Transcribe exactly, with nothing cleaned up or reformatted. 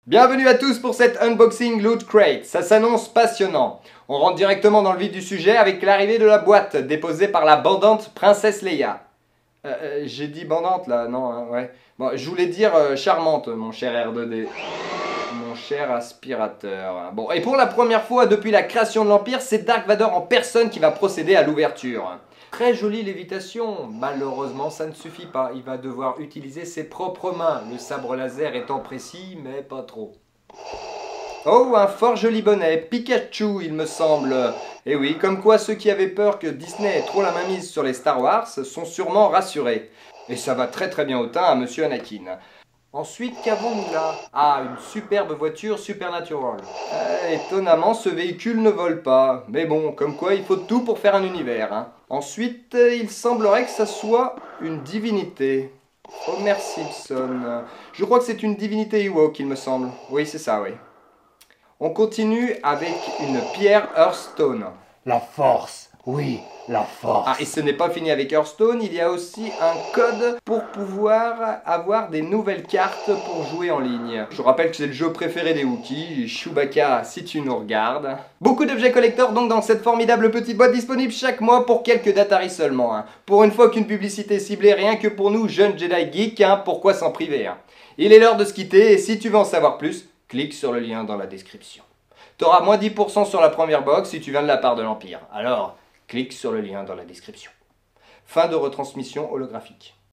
Bienvenue à tous pour cet unboxing Loot Crate, ça s'annonce passionnant. On rentre directement dans le vif du sujet avec l'arrivée de la boîte déposée par la bandante Princesse Leia. Euh, euh, J'ai dit bandante là, non, hein, ouais. Bon, je voulais dire euh, charmante, mon cher R deux D. Mon cher aspirateur. Bon, et pour la première fois depuis la création de l'Empire, c'est Dark Vador en personne qui va procéder à l'ouverture. Très jolie lévitation, malheureusement ça ne suffit pas, il va devoir utiliser ses propres mains, le sabre laser étant précis, mais pas trop. Oh, un fort joli bonnet, Pikachu il me semble. Et oui, comme quoi ceux qui avaient peur que Disney ait trop la mainmise sur les Star Wars sont sûrement rassurés. Et ça va très très bien au teint à Monsieur Anakin. Ensuite, qu'avons-nous là? Ah, une superbe voiture Supernatural. Euh, étonnamment, ce véhicule ne vole pas. Mais bon, comme quoi, il faut tout pour faire un univers. Hein. Ensuite, euh, il semblerait que ça soit une divinité. Homer Simpson. Je crois que c'est une divinité Ewok, il me semble. Oui, c'est ça, oui. On continue avec une pierre Hearthstone. La force, oui, la force. Ah, et ce n'est pas fini avec Hearthstone, il y a aussi un code pour pouvoir avoir des nouvelles cartes pour jouer en ligne. Je rappelle que c'est le jeu préféré des Wookiees, Chewbacca si tu nous regardes. Beaucoup d'objets collector donc dans cette formidable petite boîte disponible chaque mois pour quelques Datari seulement. Hein. Pour une fois qu'une publicité ciblée rien que pour nous jeunes Jedi geeks, hein, pourquoi s'en priver hein. Il est l'heure de se quitter et si tu veux en savoir plus, clique sur le lien dans la description. T'auras moins dix pour cent sur la première box si tu viens de la part de l'Empire. Alors, clique sur le lien dans la description. Fin de retransmission holographique.